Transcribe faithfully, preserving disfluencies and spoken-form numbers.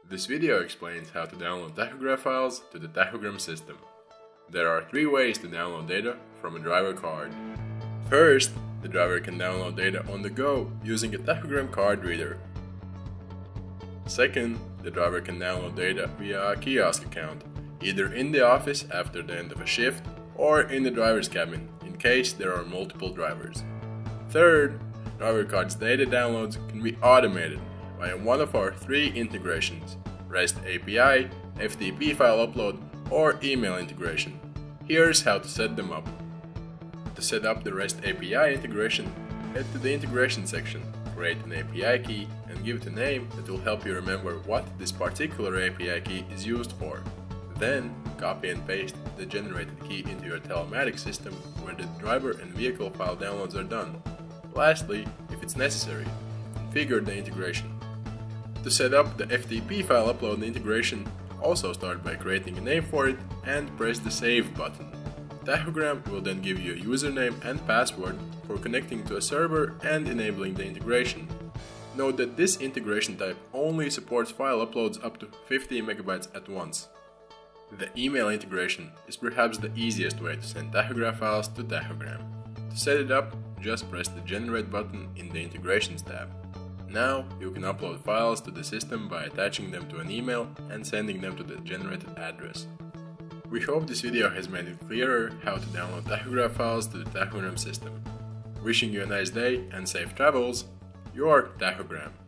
This video explains how to download tachograph files to the Tachogram system. There are three ways to download data from a driver card. First, the driver can download data on the go using a Tachogram card reader. Second, the driver can download data via a kiosk account, either in the office after the end of a shift or in the driver's cabin in case there are multiple drivers. Third, driver card's data downloads can be automated via one of our three integrations: REST A P I, F T P file upload, or email integration. Here's how to set them up. To set up the REST A P I integration, head to the integration section, create an A P I key, and give it a name that will help you remember what this particular A P I key is used for. Then, copy and paste the generated key into your telematics system where the driver and vehicle file downloads are done. Lastly, if it's necessary, configure the integration. To set up the F T P file upload integration, also start by creating a name for it and press the Save button. Tachogram will then give you a username and password for connecting to a server and enabling the integration. Note that this integration type only supports file uploads up to fifty megabytes at once. The email integration is perhaps the easiest way to send tachograph files to Tachogram. To set it up, just press the Generate button in the Integrations tab. Now you can upload files to the system by attaching them to an email and sending them to the generated address. We hope this video has made it clearer how to download tachograph files to the Tachogram system. Wishing you a nice day and safe travels, your Tachogram.